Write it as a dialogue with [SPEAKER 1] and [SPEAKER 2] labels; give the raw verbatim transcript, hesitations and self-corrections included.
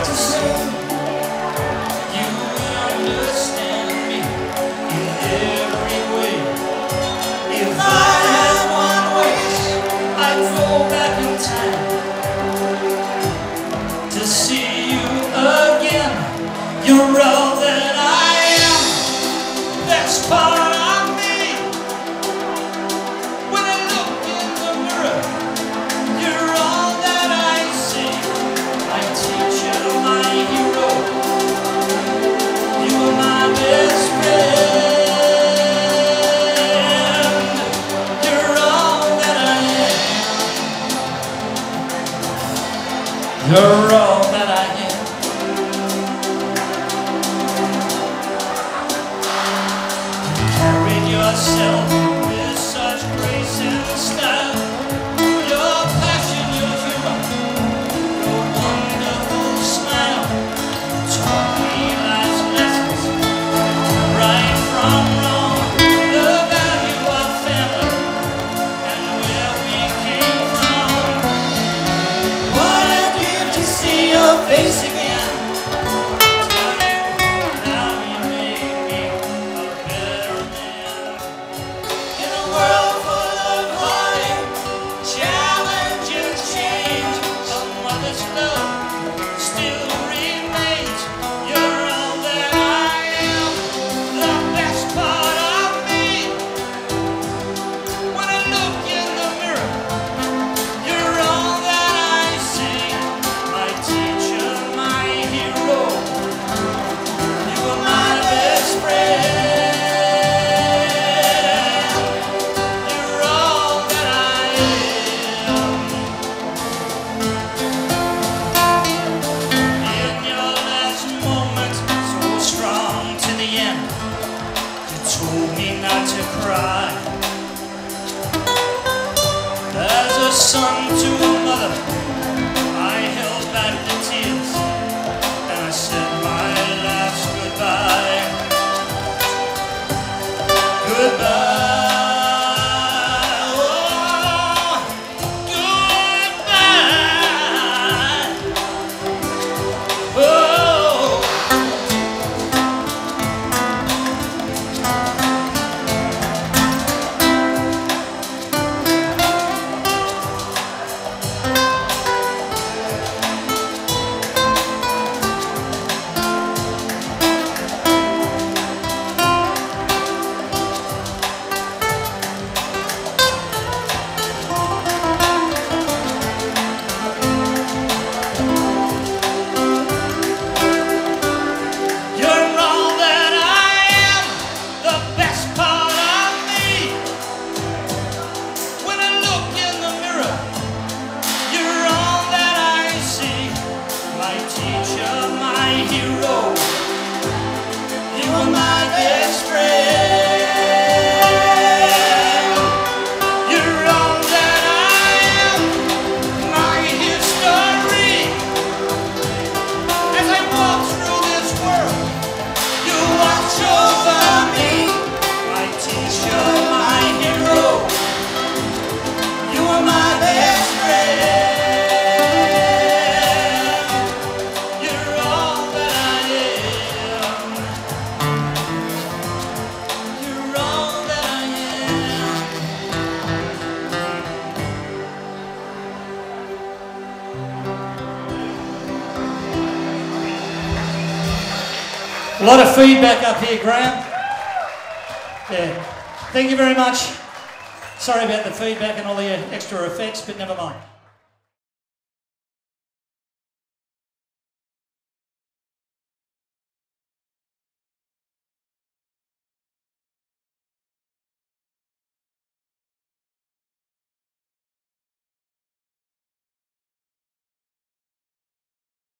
[SPEAKER 1] to say you understand me in every way. If I had one wish, I'd go back in time to see you again. You're all that I am, that's part of me. When I look in the mirror, you're all that I see. My teacher, my hero, you are my best friend. You're all that I am. You're all that I am. Yourself with such grace and style, your passion, your humor, your wonderful smile taught me life's lessons, right from wrong, the value of family and where we came from. What a gift to see your face again. Told me not to cry. As a son to a mother, I held back the tears and I said my last goodbye. Goodbye. A lot of feedback up here, Graham. Yeah. Thank you very much. Sorry about the feedback and all the extra effects, but never mind.